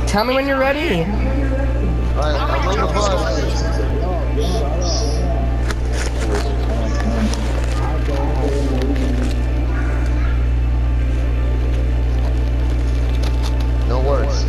Tell me when you're ready. Alright, I'm on the bus. No words.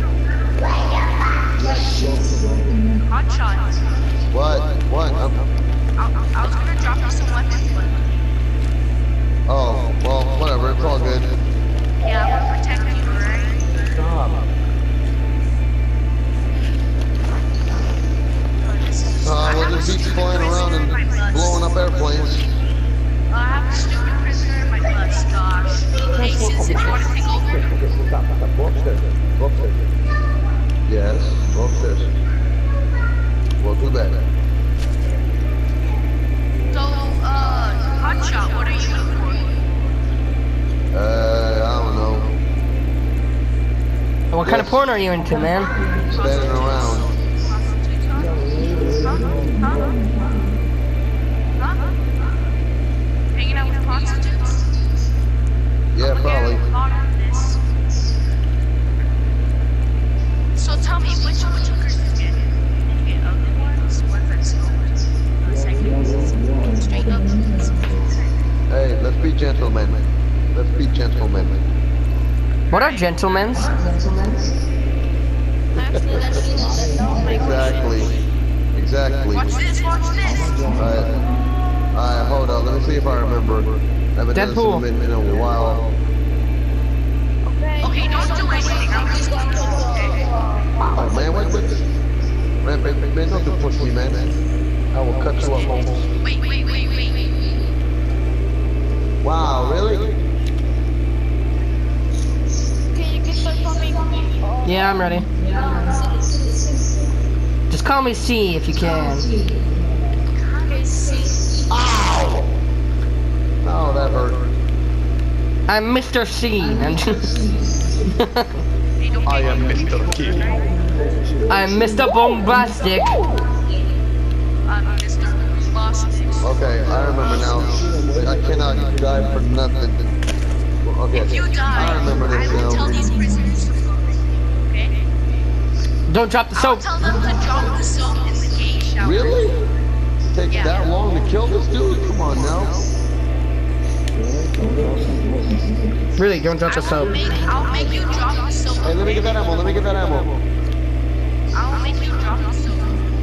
Hot shots. What? What? I was gonna drop you some weapons, but Oh, well, whatever. It's all good. yeah, I'm gonna protect you, alright? Stop. We'll just be flying around and blowing up airplanes. I have a stupid prisoner in my bus, gosh. Aces, if you want to take over. Go upstairs. Go upstairs. Yes, go upstairs. Well, too bad. So, Hotshot, what are you in I don't know. What kind of porn are you into, man? Standing around. Hanging out with prostitutes? Yeah, probably. So tell me, which hookers you get? You get ugly ones, ones that smoke, straight up. Hey, let's be gentlemen. Let's be gentlemen. What are gentlemen's? Exactly. Exactly. Watch this, watch this. Alright, hold on. Let me see if I remember. I haven't done Deadpool. this in a while. Okay, don't do anything. I'm just going to Oh, man, wait. Man, don't do push me, man. I will cut you up, Holmes. Wait. Wow, really? Yeah, I'm ready. Just call me C if you can. Ow! Oh, that hurt. I'm Mr. C. I am Mr. King. I'm Mr. Bombastic. I'm Mr. Boston. Okay, I remember now. I cannot die for nothing. Okay, If you I die, remember I this will tell now. these prisoners to float. Okay? Don't drop the I'll soap. tell them to drop the soap in the gay shower. Really? Take Yeah. that long to kill this dude? Come on now. Really, don't drop the soap. I'll make you drop the soap. Hey, let me get that ammo. Let me get that ammo. I'll make you drop the soap.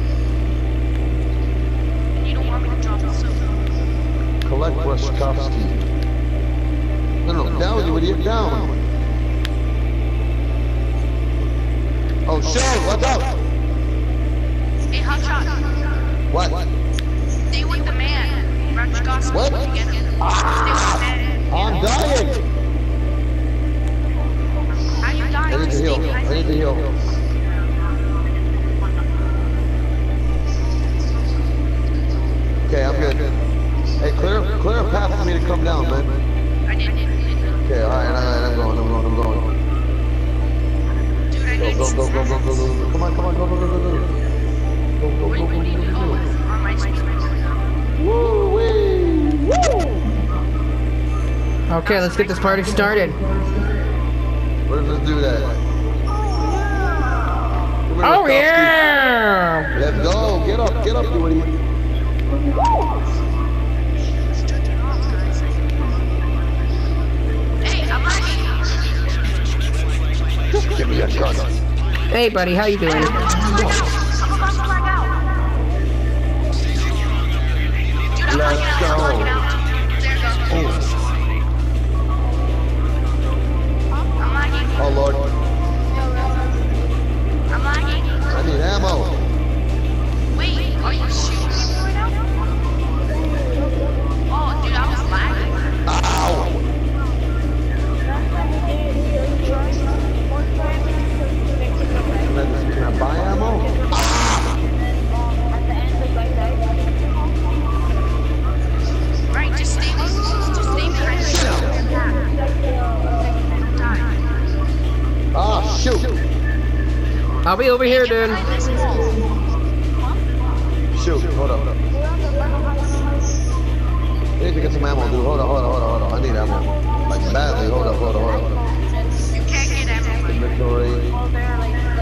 And you don't want me to drop the soap. Collect Breshkovsky. No, down, you idiot, down. Oh, shit, watch out. Hey, Hotshot. What? Stay with the man. Rajgoski. What? Stay with the man. I'm dying. How you dying? I need to heal. I need to heal. Okay, I'm good. Hey, clear a path for me to come down, man. I didn't. Okay, alright, I'm going. Dude, I need Go. Come on, go. Where do we need to go on my street? Woo-wee! Woo! Okay, let's get this party started. Let's just do that. Come here, Oh Rajkovsky. yeah! Let's go. Get up, you idiot. Hey, I'm lagging. Give me that gun. Hey buddy, how you doing? I'm about to lag out. Dude, I'm Let's lagging out. go. There you go. I'm lagging. Oh, Lord. I'm lagging. I need ammo. Wait, are you shooting me right now? Oh, dude, I was lagging. Ow! Can I buy ammo? Right, just stay behind me. Ah, shoot! I'll be over here, dude. Shoot, hold up. I need to get some ammo, dude. Hold on. I need ammo. Like badly. Hold up. You can't get ammo. Inventory.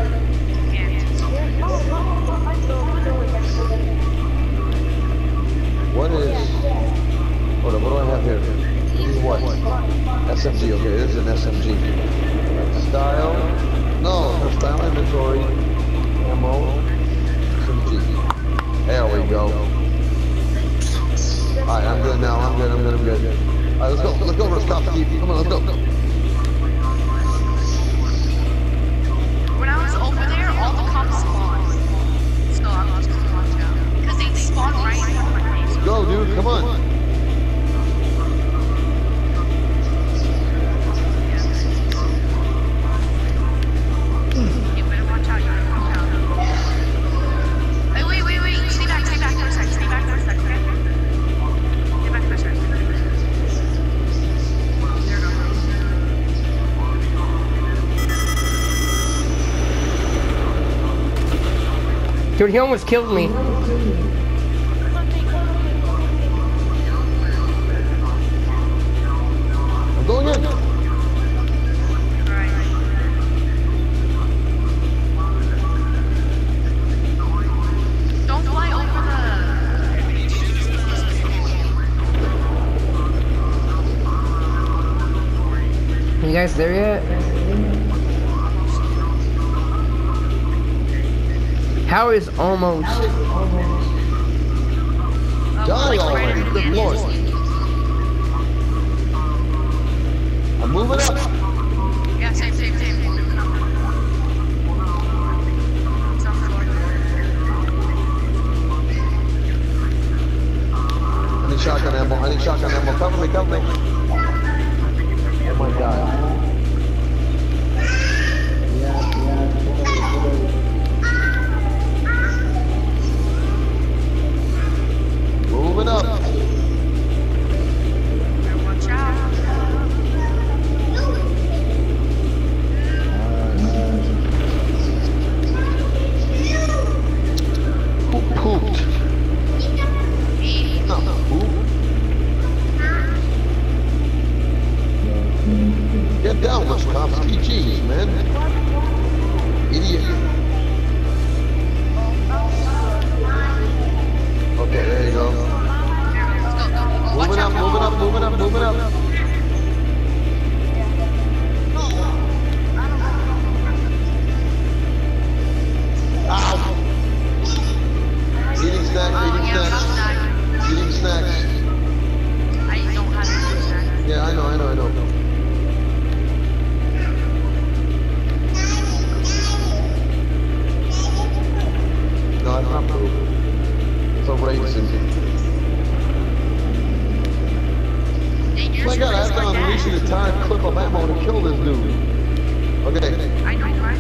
Keith. Come on, let's go. When I was over there, all the cops spawned. So I'm just gonna watch out. Because they spawn right in front of my face. Go, dude. Come on. You better watch out, you better watch out. Hey, wait. Stay back for a second. Stay back for a second, okay? Stay back for a second. There it goes. Dude, he almost killed me. I'm going in. Don't fly over You guys there yet? How is almost? Die already. Good lord. I'm moving up. Yeah, same. I need shotgun ammo. Cover me. Oh my god. Moving up. Watch out. Who pooped? No, poop. Get down, Wisconsin. Jeez, man. Idiot. Okay, there you go. Moving up. Ow! Eating snacks. I don't have to do that. Yeah, I know. No, it's not poop. It's a racing. Dangerous Oh my god, I have to like unleash that. an entire clip of ammo to kill this dude. Okay, I know, right?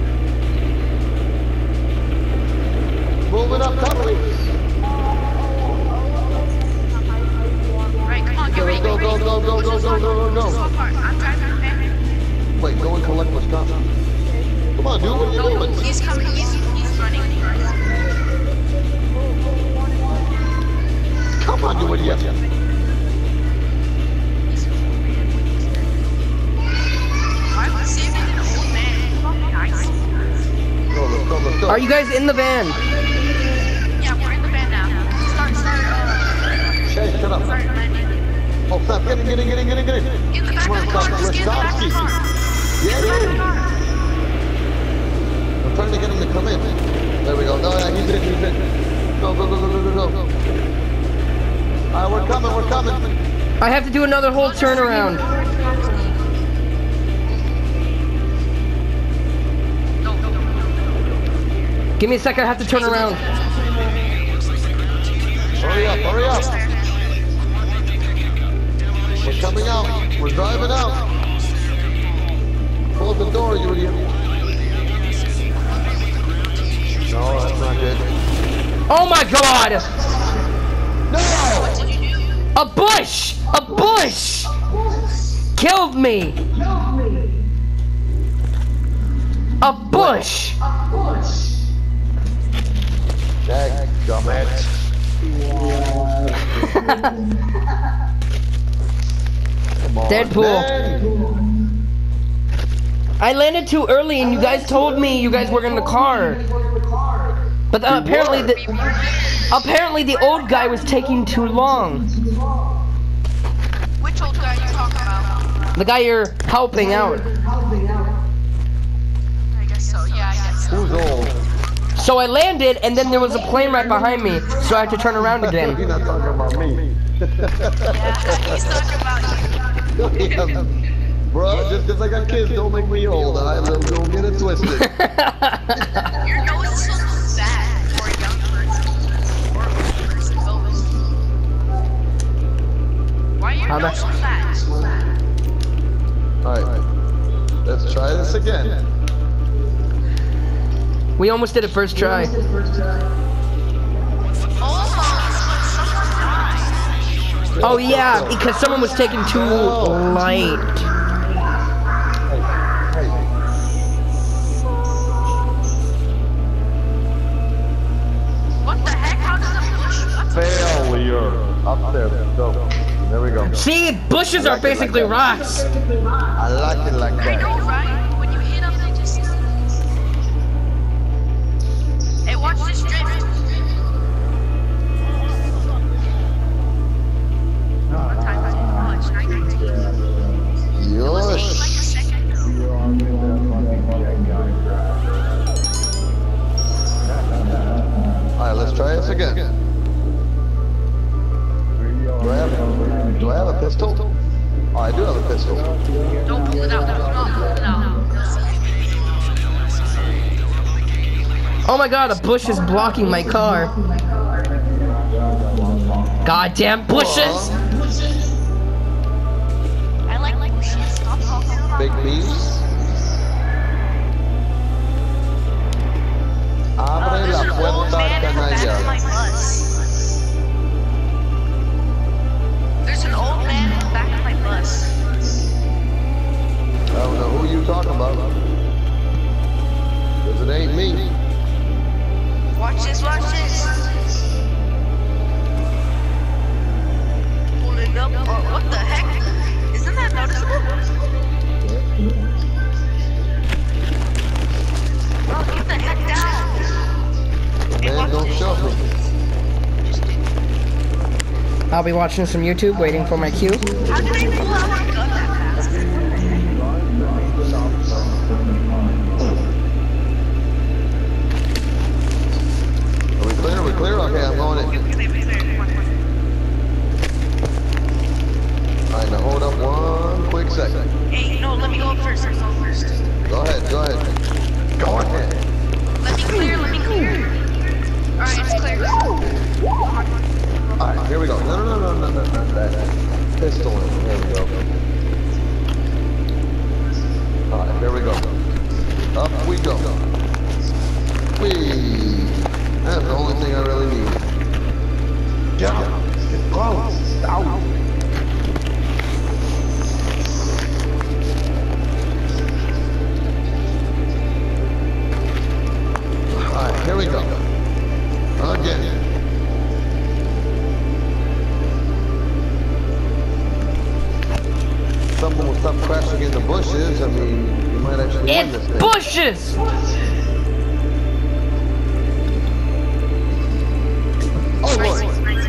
moving up, cover me. Right, come on, get ready. Go. So far, I'm driving, okay? Wait, go and collect Wisconsin. Come on, dude, what are you doing? He's coming, he's running. Come on, you idiot. Why would saving an old man? Nice. Let's go. Are you guys in the van? Yeah, we're in the van now. Start, Chase, shut up. start landing. Oh, stop. Get in. Get in the back Come of on, the car, stop. just get in the back of the car. Get in. I'm trying to get him to come in. There we go. No, yeah, he's in. Go. Alright, we're coming. I have to do another whole turnaround. Give me a second, I have to turn around. Hurry up. We're coming out. We're driving out. Close the door, you idiot. No, that's not good. Oh my god! No! A bush! Killed me! A bush! Dadgummit. Come on, Deadpool. man. I landed too early and you guys told me you guys were in the car. But apparently the old guy was taking too long. Which old guy are you talking about? The guy you're helping out. I guess so, yeah, I guess so. Who's old? So I landed and then there was a plane right behind me, so I had to turn around again. He's not talking about me. Yeah, he's talking about you. Yeah. Bro, just because I got kids don't make me old. I don't get it twisted. Your nose is so fat for a young person. Or a old person, both. Why are your nose so fat? Alright. Let's try this again. We almost did it first try. Almost, but someone died. Oh yeah, because someone was taking too light. What the heck? How does a bush? What the Failure. Up there. Go. There we go. See, bushes are basically rocks. I like it like I that. know, right? When you hit them, they just... Hey, watch this drift. What time is it? Oh, it's 9:19. It was 8 Yosh. like a second ago. Alright, let's try this again. Do I have a pistol? Oh, I do have a pistol. Don't pull it out. Do not pull it out. Oh my god, a bush is blocking my car. Goddamn bushes! I like bushes. Stop talking about Big beefs. Abre There's la an old puerta, man in the back of my canalla. bus. There's an old man in the back of my bus. I don't know who you talking about. Cause it ain't me. Watch this, watch this. Pulling up. Oh, what the heck? Isn't that noticeable? Bro, get the heck down. Hey, Man, watch don't this. show me. I'll be watching some YouTube, waiting for my cue. How did they pull out my gun that fast? Are we clear? Are we clear? Okay, I'm going in. Alright, now hold up one quick second. Hey, no, let me go up first. Let me go first. Go ahead, go ahead. Go ahead. Let me clear, let me clear. Alright, it's clear. Alright, here we go. No. That pistol. There we go. Alright, here we go. Up we go. Whee! That's the only thing I really need. Yeah. Get close. Out. Alright, here we go. Again. Someone will stop crashing in the bushes. I mean, you might actually win this It's thing. bushes! Oh, Lord.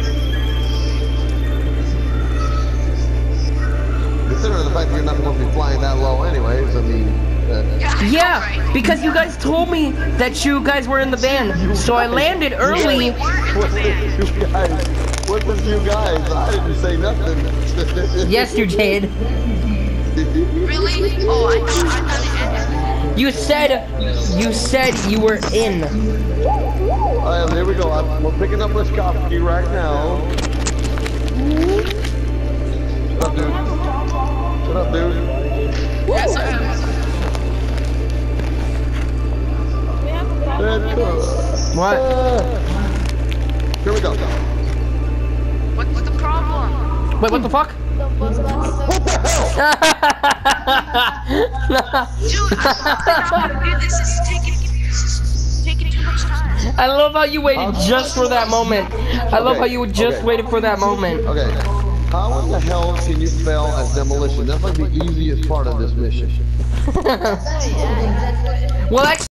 Considering the fact that you're not supposed to be flying that low anyways, I mean... Yeah, because you guys told me that you guys were in the van, so I landed early. What's this, you guys? What's this, you guys? I didn't say nothing. Yes, you did. Really? Oh, I thought it ended. You said you were in. Alright, here we go. We're picking up Liskowski right now. Shut up, dude. Shut up, dude. Yes, I am. What? Here we go. What's the problem? Wait, what the fuck? What the hell? Dude, dude, this is taking too much time. I love how you waited just for that moment. I love how you just waited for that moment. Okay. How in the hell can you fail at demolition? That's like the easiest part of this mission. Well, actually.